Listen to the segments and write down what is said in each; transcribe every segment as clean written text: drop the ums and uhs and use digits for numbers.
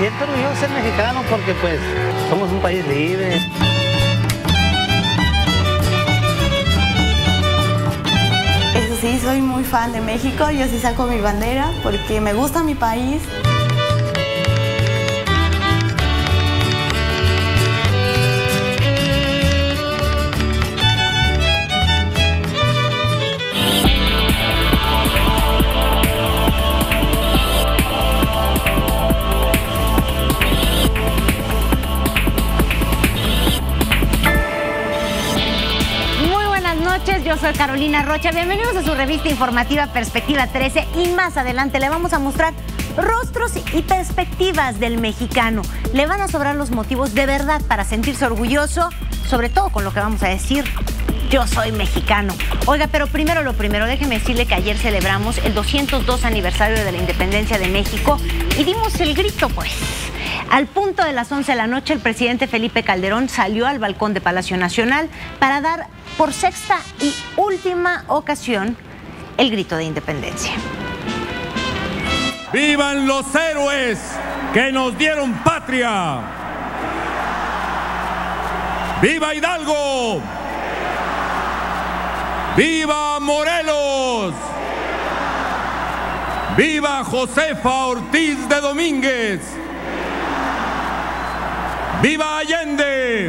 siento orgulloso de ser mexicano porque pues somos un país libre. Eso sí, soy muy fan de México, yo sí saco mi bandera porque me gusta mi país. Yo soy Carolina Rocha, bienvenidos a su revista informativa Perspectiva 13 y más adelante le vamos a mostrar rostros y perspectivas del mexicano. Le van a sobrar los motivos de verdad para sentirse orgulloso, sobre todo con lo que vamos a decir. Yo soy mexicano. Oiga, pero primero lo primero, déjeme decirle que ayer celebramos el 202 aniversario de la independencia de México y dimos el grito, pues. Al punto de las 11 de la noche, el presidente Felipe Calderón salió al balcón de Palacio Nacional para dar por sexta y última ocasión el grito de independencia. ¡Vivan los héroes que nos dieron patria! ¡Viva Hidalgo! ¡Viva Morelos! ¡Viva Josefa Ortiz de Domínguez! ¡Viva Allende!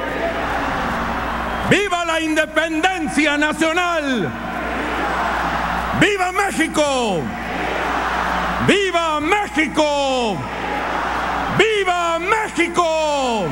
¡Viva la independencia nacional! ¡Viva México! ¡Viva México! ¡Viva México!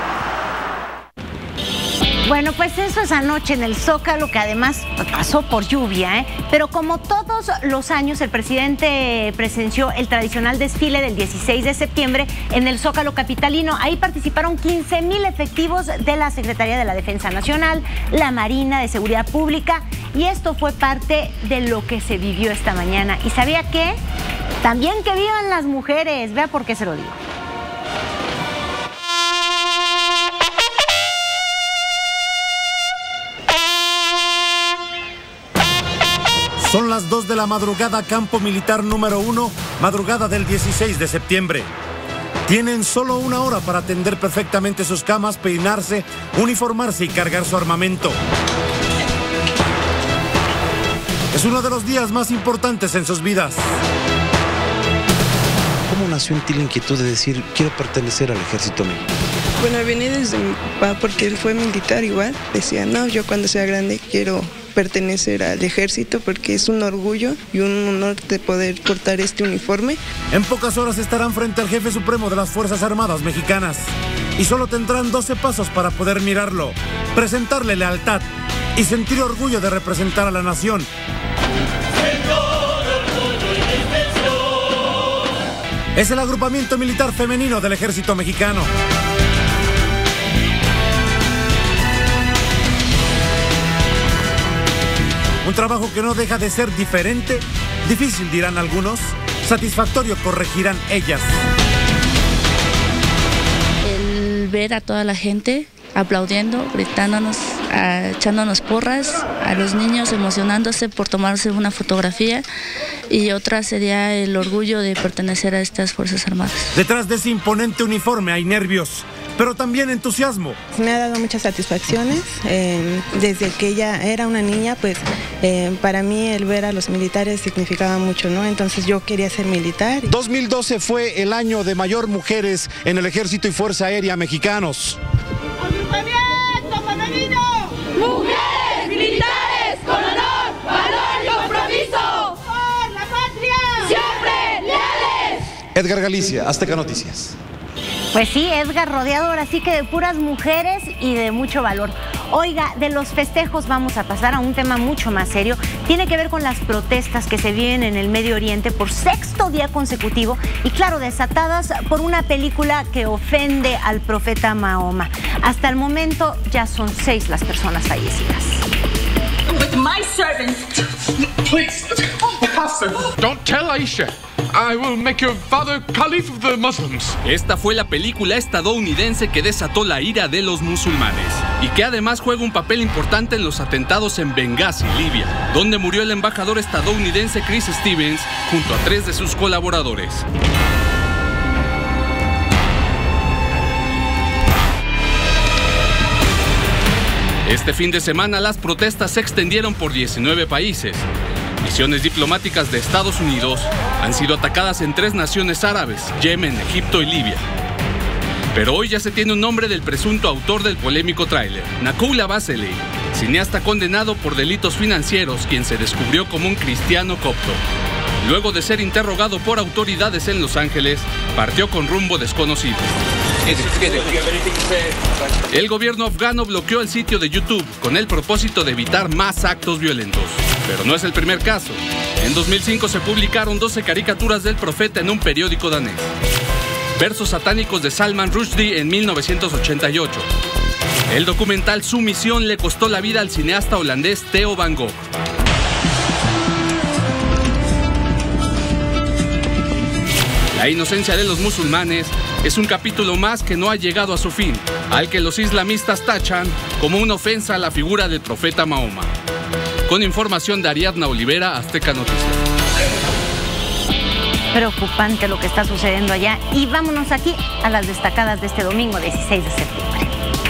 Bueno, pues eso es anoche en el Zócalo, que además pasó por lluvia, ¿eh? Pero como todos los años, el presidente presenció el tradicional desfile del 16 de septiembre en el Zócalo capitalino. Ahí participaron 15,000 efectivos de la Secretaría de la Defensa Nacional, la Marina, de Seguridad Pública, y esto fue parte de lo que se vivió esta mañana. ¿Y sabía qué? También que vivan las mujeres. Vea por qué se lo digo. Son las 2 de la madrugada, campo militar número 1, madrugada del 16 de septiembre. Tienen solo una hora para atender perfectamente sus camas, peinarse, uniformarse y cargar su armamento. Es uno de los días más importantes en sus vidas. ¿Cómo nació en ti la inquietud de decir, quiero pertenecer al ejército mexicano? Bueno, viene desde mi papá porque él fue militar igual. Decía, no, yo cuando sea grande quiero pertenecer al ejército porque es un orgullo y un honor de poder portar este uniforme. En pocas horas estarán frente al jefe supremo de las Fuerzas Armadas mexicanas y solo tendrán 12 pasos para poder mirarlo, presentarle lealtad y sentir orgullo de representar a la nación. Es el agrupamiento militar femenino del ejército mexicano. Un trabajo que no deja de ser diferente, difícil dirán algunos, satisfactorio corregirán ellas. El ver a toda la gente aplaudiendo, gritándonos, echándonos porras, a los niños emocionándose por tomarse una fotografía, y otra sería el orgullo de pertenecer a estas Fuerzas Armadas. Detrás de ese imponente uniforme hay nervios, pero también entusiasmo. Me ha dado muchas satisfacciones. Desde que ella era una niña, pues para mí el ver a los militares significaba mucho, ¿no? Entonces yo quería ser militar. 2012 fue el año de mayor mujeres en el Ejército y Fuerza Aérea mexicanos. ¡Agrupamiento femenino! ¡Mujeres militares con honor, valor y compromiso! ¡Por la patria! ¡Siempre leales! Edgar Galicia, Azteca Noticias. Pues sí, Edgar, rodeado ahora sí que de puras mujeres y de mucho valor. Oiga, de los festejos vamos a pasar a un tema mucho más serio. Tiene que ver con las protestas que se viven en el Medio Oriente por sexto día consecutivo y, claro, desatadas por una película que ofende al profeta Mahoma. Hasta el momento ya son 6 las personas fallecidas. With my servant. Please, Pastor, don't tell Aisha. I will make your father Caliph of the Muslims. Esta fue la película estadounidense que desató la ira de los musulmanes y que además juega un papel importante en los atentados en Benghazi, Libia, donde murió el embajador estadounidense Chris Stevens junto a 3 de sus colaboradores. Este fin de semana las protestas se extendieron por 19 países. Misiones diplomáticas de Estados Unidos han sido atacadas en 3 naciones árabes, Yemen, Egipto y Libia. Pero hoy ya se tiene un nombre del presunto autor del polémico tráiler, Nakoula Baseley, cineasta condenado por delitos financieros, quien se descubrió como un cristiano copto. Luego de ser interrogado por autoridades en Los Ángeles, partió con rumbo desconocido. El gobierno afgano bloqueó el sitio de YouTube con el propósito de evitar más actos violentos. Pero no es el primer caso. En 2005 se publicaron 12 caricaturas del profeta en un periódico danés. Versos satánicos de Salman Rushdie en 1988. El documental Su misión le costó la vida al cineasta holandés Theo van Gogh. La inocencia de los musulmanes es un capítulo más que no ha llegado a su fin, al que los islamistas tachan como una ofensa a la figura del profeta Mahoma. Con información de Ariadna Olivera, Azteca Noticias. Preocupante lo que está sucediendo allá. Y vámonos aquí a las destacadas de este domingo 16 de septiembre.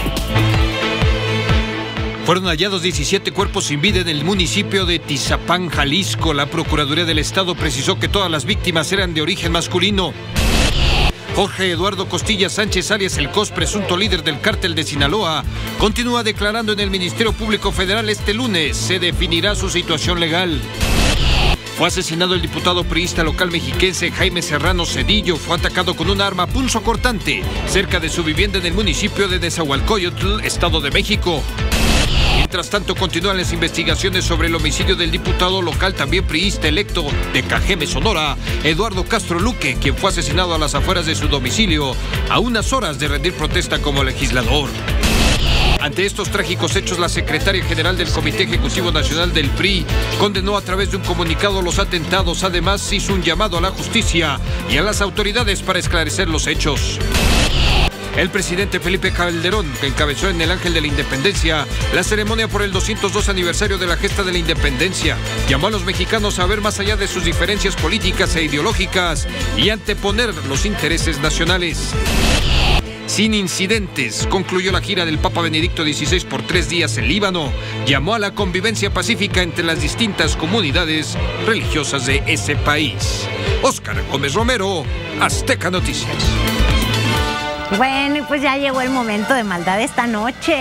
Fueron hallados 17 cuerpos sin vida en el municipio de Tizapán, Jalisco. La Procuraduría del Estado precisó que todas las víctimas eran de origen masculino. Jorge Eduardo Costilla Sánchez, alias El Cos, presunto líder del cártel de Sinaloa, continúa declarando en el Ministerio Público Federal este lunes. Se definirá su situación legal. Fue asesinado el diputado priista local mexiquense Jaime Serrano Cedillo. Fue atacado con un arma punzocortante cerca de su vivienda en el municipio de Nezahualcóyotl, Estado de México. Mientras tanto, continúan las investigaciones sobre el homicidio del diputado local, también priista electo de Cajeme, Sonora, Eduardo Castro Luque, quien fue asesinado a las afueras de su domicilio a unas horas de rendir protesta como legislador. Ante estos trágicos hechos, la secretaria general del Comité Ejecutivo Nacional del PRI condenó a través de un comunicado los atentados. Además, hizo un llamado a la justicia y a las autoridades para esclarecer los hechos. El presidente Felipe Calderón, que encabezó en el Ángel de la Independencia la ceremonia por el 202 aniversario de la gesta de la independencia, llamó a los mexicanos a ver más allá de sus diferencias políticas e ideológicas y anteponer los intereses nacionales. Sin incidentes, concluyó la gira del Papa Benedicto XVI por 3 días en Líbano. Llamó a la convivencia pacífica entre las distintas comunidades religiosas de ese país. Óscar Gómez Romero, Azteca Noticias. Bueno, y pues ya llegó el momento de maldad esta noche.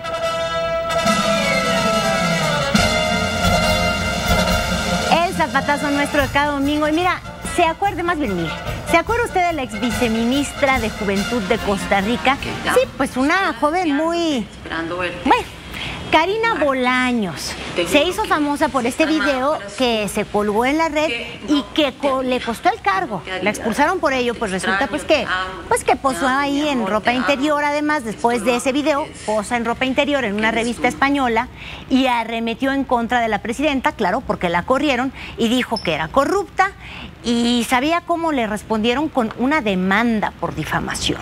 El zapatazo nuestro de cada domingo. Y mira, ¿se acuerda usted de la ex viceministra de Juventud de Costa Rica? Sí, pues una joven muy... Bueno, Karina Bolaños. Se hizo famosa por este video que se colgó en la red y que le costó el cargo. La expulsaron por ello, pues resulta pues que posó ahí en ropa interior. Además, después de ese video, posa en ropa interior en una revista española y arremetió en contra de la presidenta, claro, porque la corrieron, y dijo que era corrupta, y sabía cómo le respondieron con una demanda por difamación.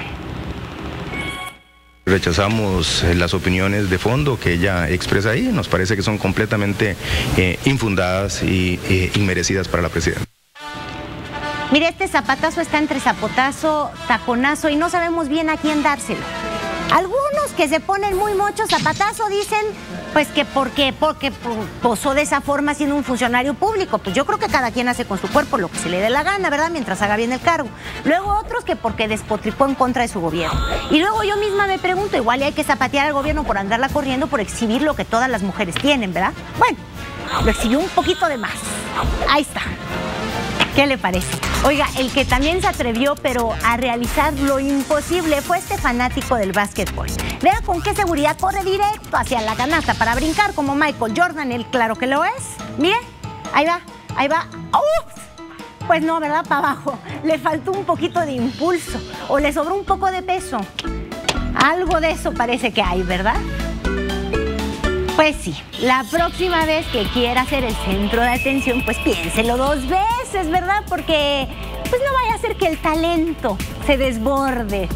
Rechazamos las opiniones de fondo que ella expresa ahí. Nos parece que son completamente infundadas y inmerecidas para la presidenta. Mire, este zapatazo está entre zapotazo, taconazo, y no sabemos bien a quién dárselo. Algunos que se ponen muy mochos, zapatazo, dicen pues que porque posó de esa forma siendo un funcionario público. Pues yo creo que cada quien hace con su cuerpo lo que se le dé la gana, ¿verdad? Mientras haga bien el cargo. Luego otros que porque despotricó en contra de su gobierno. Y luego yo misma me pregunto, igual hay que zapatear al gobierno por andarla corriendo, por exhibir lo que todas las mujeres tienen, ¿verdad? Bueno, lo exhibió un poquito de más. Ahí está. ¿Qué le parece? Oiga, el que también se atrevió, pero a realizar lo imposible, fue este fanático del básquetbol. Vea con qué seguridad corre directo hacia la canasta para brincar como Michael Jordan, él claro que lo es. Mire, ahí va. ¡Ups! Pues no, ¿verdad? Para abajo. Le faltó un poquito de impulso o le sobró un poco de peso. Algo de eso parece que hay, ¿verdad? Pues sí, la próxima vez que quiera ser el centro de atención, pues piénselo 2 veces, ¿verdad? Porque pues no vaya a ser que el talento se desborde.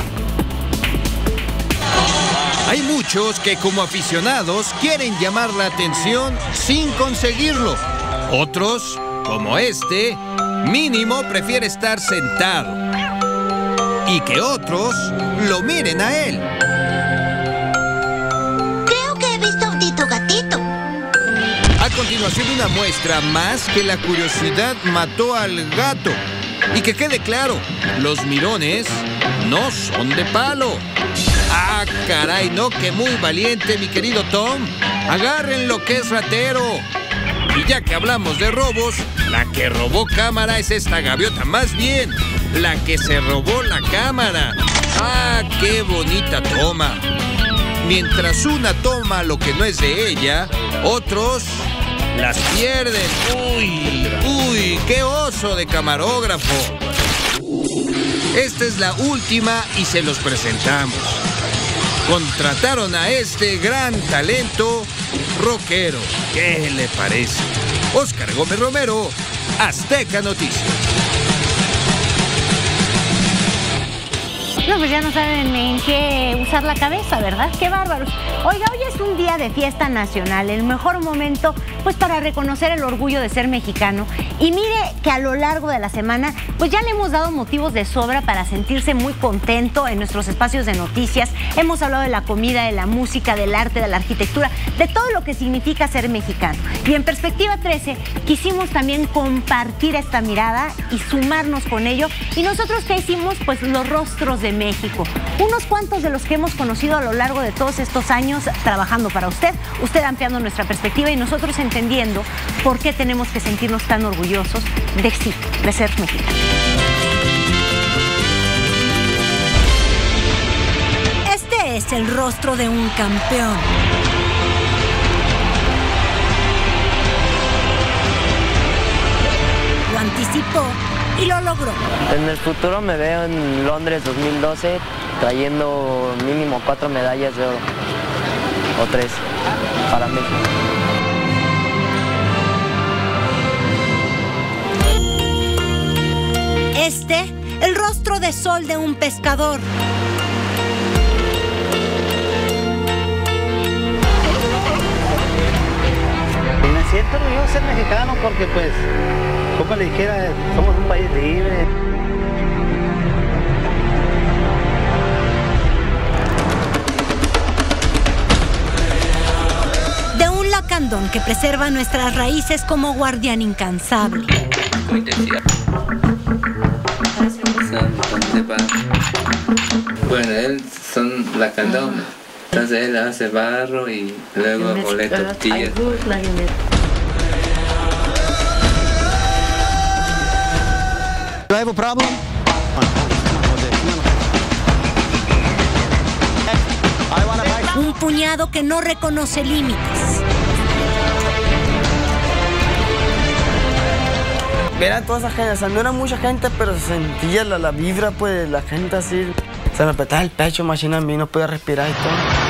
Hay muchos que como aficionados quieren llamar la atención sin conseguirlo. Otros, como este, mínimo prefiere estar sentado. Y que otros lo miren a él. Creo que continuación una muestra más que la curiosidad mató al gato. Y que quede claro, los mirones no son de palo. Ah, caray, no, que muy valiente, mi querido Tom. Agarren lo que es ratero. Y ya que hablamos de robos, la que robó cámara es esta gaviota. Más bien, la que se robó la cámara. Ah, qué bonita toma. Mientras una toma lo que no es de ella, otros las pierden. Uy, qué oso de camarógrafo. Esta es la última y se los presentamos. Contrataron a este gran talento rockero. ¿Qué le parece? Óscar Gómez Romero, Azteca Noticias. No, pues ya no saben en qué usar la cabeza, ¿verdad? ¡Qué bárbaros! Oiga, hoy es un día de fiesta nacional, el mejor momento pues para reconocer el orgullo de ser mexicano. Y mire que a lo largo de la semana pues ya le hemos dado motivos de sobra para sentirse muy contento en nuestros espacios de noticias. Hemos hablado de la comida, de la música, del arte, de la arquitectura, de todo lo que significa ser mexicano. Y en Perspectiva 13 quisimos también compartir esta mirada y sumarnos con ello. ¿Y nosotros qué hicimos? Pues los rostros de México. Unos cuantos de los que hemos conocido a lo largo de todos estos años trabajando para usted ampliando nuestra perspectiva y nosotros entendiendo por qué tenemos que sentirnos tan orgullosos de ser mexicanos. Este es el rostro de un campeón. Lo anticipó y lo logró. En el futuro me veo en Londres 2012 trayendo mínimo 4 medallas de oro o 3 para México. El rostro de sol de un pescador. Me siento orgulloso de ser mexicano porque pues, como le dijera, somos un país libre. De un lacandón que preserva nuestras raíces como guardián incansable. Bueno, él son lacandón. Entonces él hace barro y luego mole tortillas. Do I have a problem? Un puñado que no reconoce límites. Ver a toda esa gente, o sea, no era mucha gente, pero se sentía la vibra, pues, la gente así. Se me apretaba el pecho, machina a mí, no podía respirar y todo.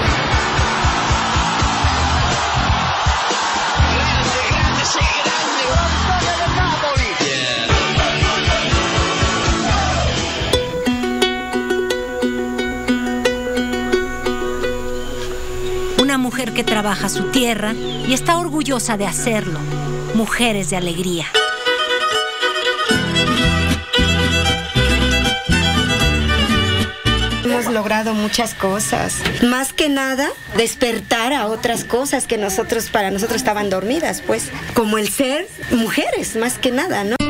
Una mujer que trabaja su tierra y está orgullosa de hacerlo. Mujeres de alegría. Hemos logrado muchas cosas. Más que nada, despertar a otras cosas que para nosotros estaban dormidas, pues. Como el ser mujeres, más que nada, ¿no?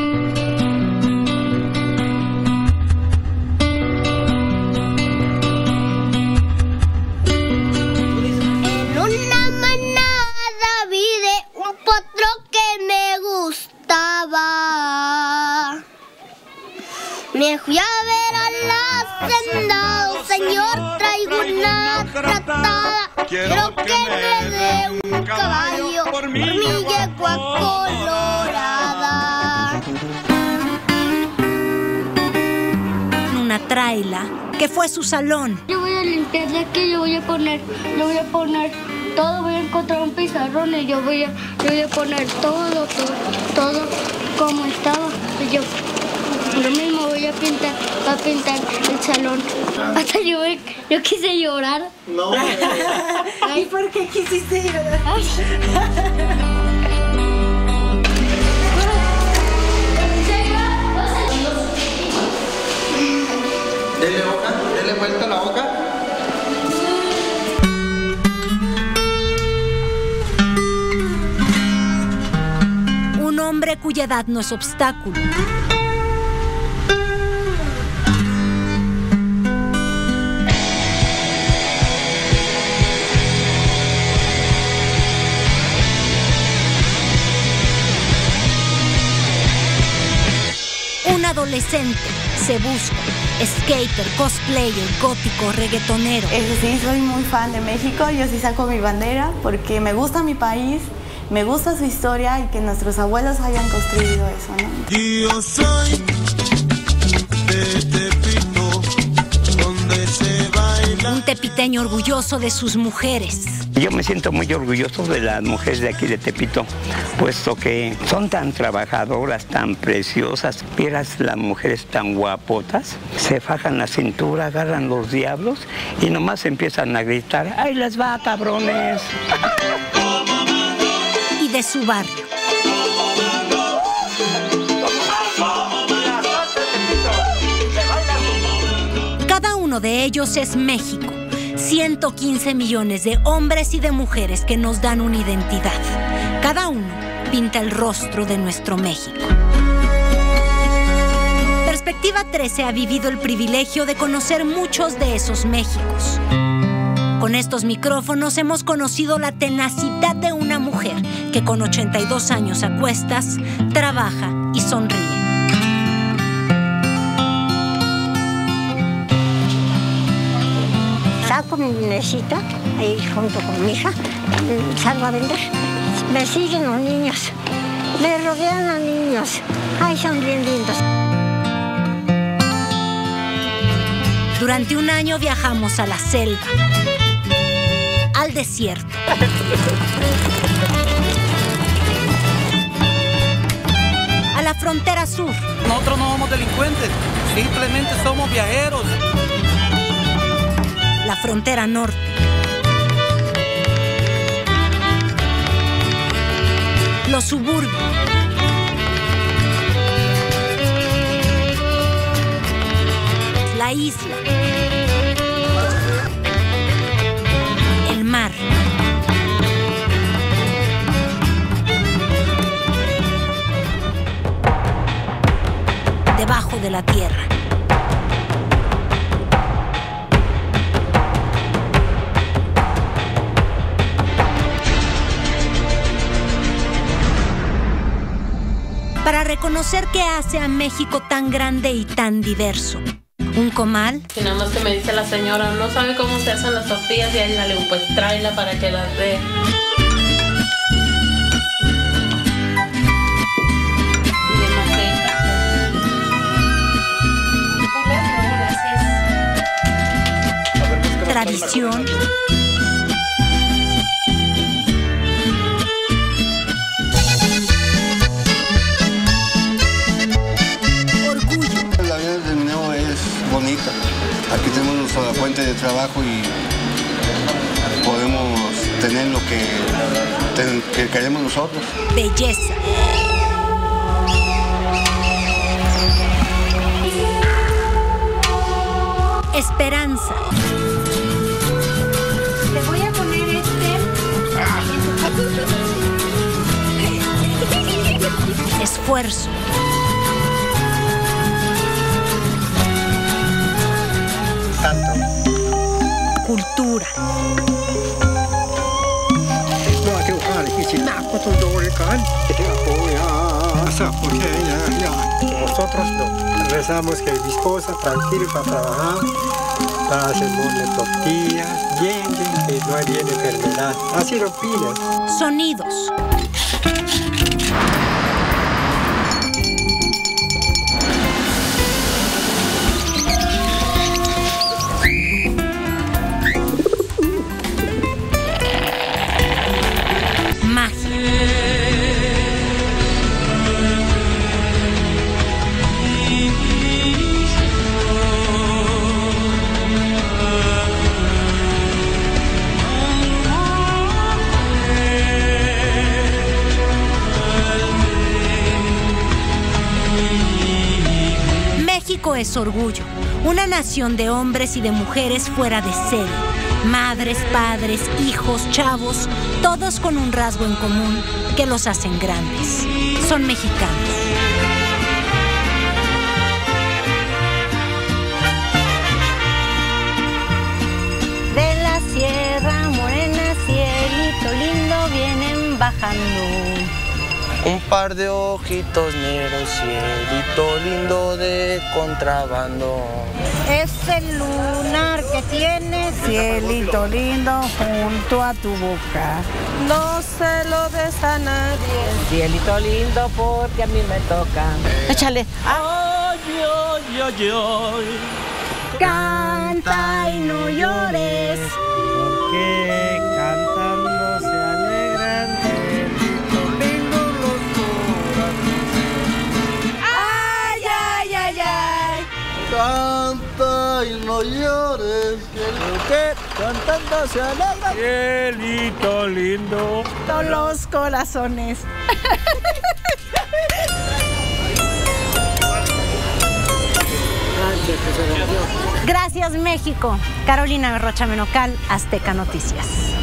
Me fui a ver a la senda, oh señor, traigo una tratada. Quiero que me dé un caballo por mi yegua colorada. Una traila que fue su salón. Yo voy a limpiar de aquí, yo voy a poner todo, voy a encontrar un pizarrón y yo voy a poner todo como estaba. Y yo lo mismo voy a pintar el salón. Hasta yo quise llorar. No. ¿Y por qué quisiste llorar? Dele hoja, dele vuelta a la hoja. hombre cuya edad no es obstáculo. Un adolescente se busca, skater, cosplayer, gótico, reggaetonero. Sí, soy muy fan de México, yo sí saco mi bandera porque me gusta mi país, me gusta su historia y que nuestros abuelos hayan construido eso, ¿no? Yo soy de Tepito, donde se baila. Un tepiteño orgulloso de sus mujeres. Yo me siento muy orgulloso de las mujeres de aquí de Tepito, puesto que son tan trabajadoras, tan preciosas. Vieras las mujeres tan guapotas, se fajan la cintura, agarran los diablos y nomás empiezan a gritar, ¡ay, les va, cabrones! Y de su barrio. Cada uno de ellos es México. 115 millones de hombres y de mujeres que nos dan una identidad. Cada uno pinta el rostro de nuestro México. Perspectiva 13 ha vivido el privilegio de conocer muchos de esos Méxicos. Con estos micrófonos hemos conocido la tenacidad de una mujer que con 82 años a cuestas trabaja y sonríe. Saco mi mesita ahí junto con mi hija, salgo a vender. Me siguen los niños, me rodean los niños. Ay, son bien lindos. Durante un año viajamos a la selva, al desierto, a la frontera sur. Nosotros no somos delincuentes, simplemente somos viajeros. La frontera norte. Los suburbios. La isla. El mar. Debajo de la tierra. Para reconocer qué hace a México tan grande y tan diverso. Un comal. Y nada más que me dice la señora, no sabe cómo se hacen las tortillas, y ahí le digo, pues tráela para que las dé. Tradición. Bonita. Aquí tenemos nuestra fuente de trabajo y podemos tener lo que queremos nosotros. Belleza. Esperanza. Te voy a poner Esfuerzo. Cultura. Nosotros rezamos que mi esposa tranquila para trabajar, para hacerle tortillas, bien, que no hay bien enfermedad. Así lo piden. Sonidos. México es orgullo, una nación de hombres y de mujeres fuera de serie, Madres, padres, hijos, chavos, todos con un rasgo en común que los hacen grandes. Son mexicanos. De la Sierra Morena, cielito lindo, vienen bajando. Un par de ojitos negros, cielito lindo de contrabando. Es el lunar que tienes, cielito lindo, junto a tu boca. No se lo des a nadie, cielito lindo, porque a mí me toca. Échale. Ay, ay, ay, ay. Canta y no llores, porque cantando se alegran. ay, ay, ay, ay. Canta y no llores, Que cantando se alegra. Cielito lindo. Todos los corazones. Gracias, México. Carolina Rocha Menocal, Azteca Noticias.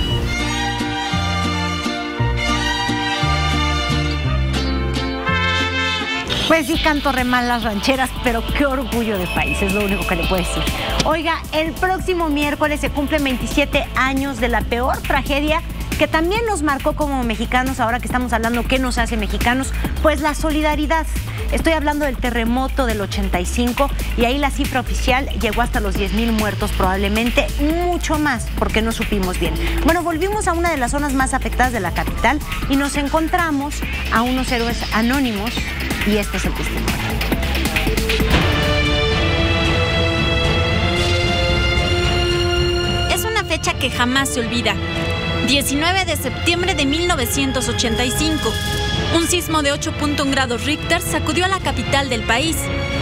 Pues sí, canto re mal las rancheras, pero qué orgullo de país, es lo único que le puedo decir. Oiga, el próximo miércoles se cumplen 27 años de la peor tragedia que también nos marcó como mexicanos, ahora que estamos hablando qué nos hace mexicanos, pues la solidaridad. Estoy hablando del terremoto del 85 y ahí la cifra oficial llegó hasta los 10,000 muertos, probablemente mucho más, porque no supimos bien. Bueno, volvimos a una de las zonas más afectadas de la capital y nos encontramos a unos héroes anónimos y este es el testimonio. Es una fecha que jamás se olvida. 19 de septiembre de 1985. Un sismo de 8.1 grados Richter sacudió a la capital del país.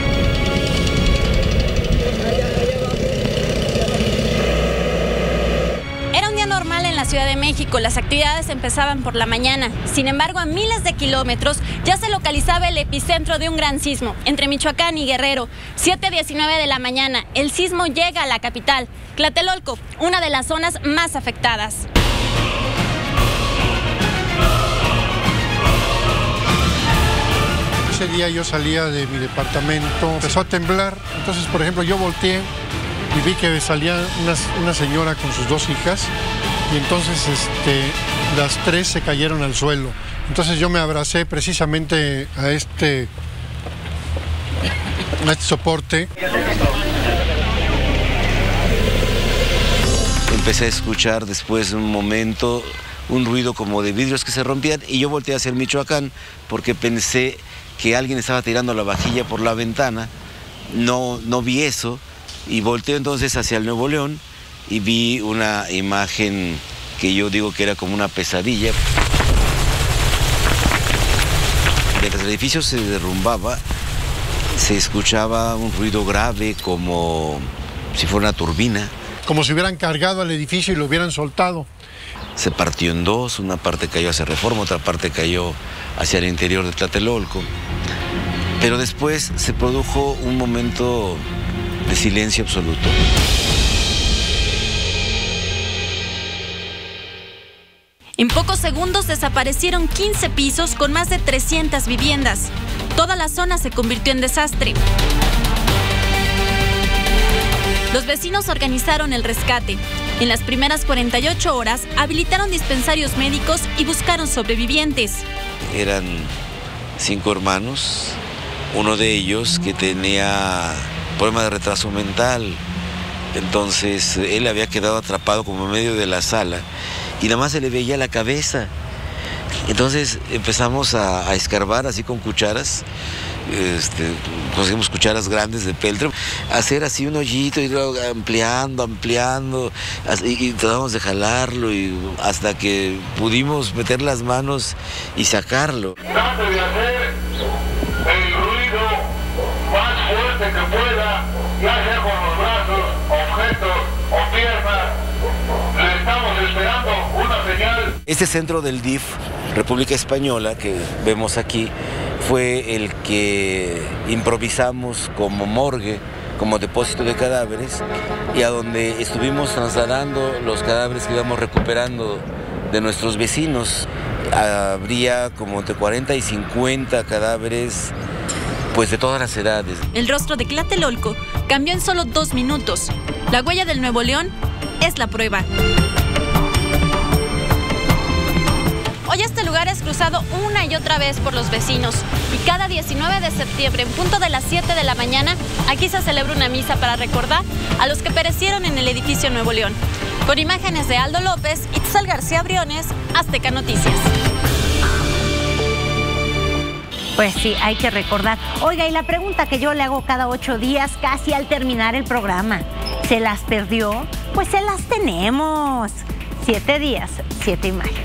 Era un día normal en la Ciudad de México, las actividades empezaban por la mañana. Sin embargo, a miles de kilómetros ya se localizaba el epicentro de un gran sismo, entre Michoacán y Guerrero. 7:19 de la mañana, el sismo llega a la capital, Tlatelolco, una de las zonas más afectadas. Ese día yo salía de mi departamento, empezó a temblar, entonces por ejemplo yo volteé y vi que salía una señora con sus dos hijas y entonces las tres se cayeron al suelo. Entonces yo me abracé precisamente a este soporte. Empecé a escuchar después de un momento un ruido como de vidrios que se rompían y yo volteé hacia el Michoacán porque pensé que alguien estaba tirando la vajilla por la ventana. No vi eso y volteé entonces hacia el Nuevo León y vi una imagen que yo digo que era como una pesadilla. Mientras el edificio se derrumbaba, se escuchaba un ruido grave como si fuera una turbina. Como si hubieran cargado al edificio y lo hubieran soltado. Se partió en dos, una parte cayó hacia Reforma, otra parte cayó hacia el interior de Tlatelolco. Pero después se produjo un momento de silencio absoluto. En pocos segundos desaparecieron 15 pisos con más de 300 viviendas. Toda la zona se convirtió en desastre. Los vecinos organizaron el rescate. En las primeras 48 horas habilitaron dispensarios médicos y buscaron sobrevivientes. Eran 5 hermanos, uno de ellos que tenía problema de retraso mental. Entonces él había quedado atrapado como en medio de la sala y nada más se le veía la cabeza. Entonces empezamos a escarbar así con cucharas. Conseguimos cucharas grandes de peltre, hacer así un hoyito y luego ampliando y tratamos de jalarlo y hasta que pudimos meter las manos y sacarlo. Trate de hacer el ruido más fuerte que pueda, ya sea con los brazos, objetos o piernas. Le estamos esperando una señal. Este centro del DIF, República Española, que vemos aquí, fue el que improvisamos como morgue como depósito de cadáveres y a donde estuvimos trasladando los cadáveres que íbamos recuperando de nuestros vecinos. Habría como entre 40 y 50 cadáveres, pues de todas las edades. El rostro de Tlatelolco cambió en solo 2 minutos. La huella del Nuevo León es la prueba. Hoy este lugar es cruzado una y otra vez por los vecinos y cada 19 de septiembre, en punto de las 7 de la mañana, aquí se celebra una misa para recordar a los que perecieron en el edificio Nuevo León. Con imágenes de Aldo López, Itzel García Briones, Azteca Noticias. Pues sí, hay que recordar. Oiga, y la pregunta que yo le hago cada 8 días, casi al terminar el programa, ¿se las perdió? Pues se las tenemos. 7 días, 7 imágenes.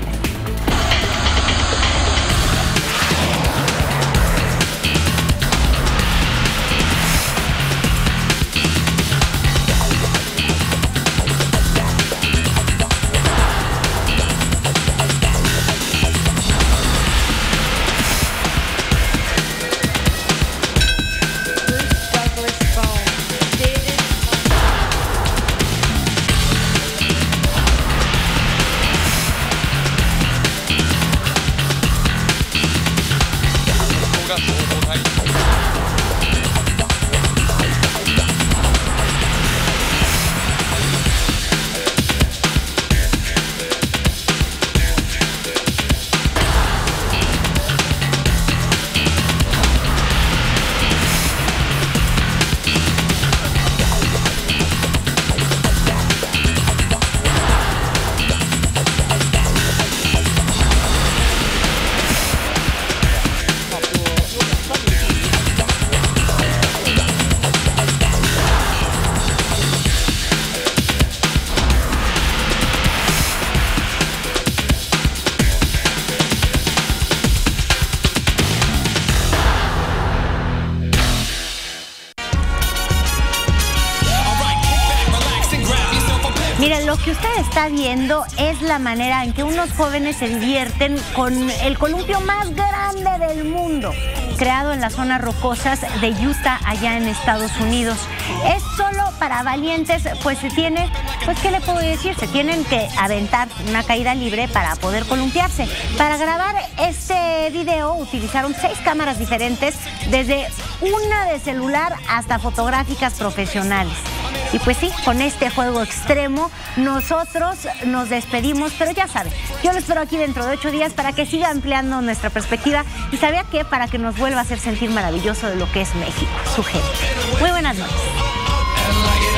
Miren, lo que usted está viendo es la manera en que unos jóvenes se divierten con el columpio más grande del mundo, creado en las zonas rocosas de Utah, allá en Estados Unidos. Es solo para valientes, pues se tiene, pues ¿qué le puedo decir? Se tienen que aventar una caída libre para poder columpiarse. Para grabar este video utilizaron 6 cámaras diferentes, desde una de celular hasta fotográficas profesionales. Y pues sí, con este juego extremo nosotros nos despedimos, pero ya saben, yo lo espero aquí dentro de 8 días para que siga ampliando nuestra perspectiva y ¿sabía qué? Para que nos vuelva a hacer sentir maravilloso de lo que es México, su gente. Muy buenas noches.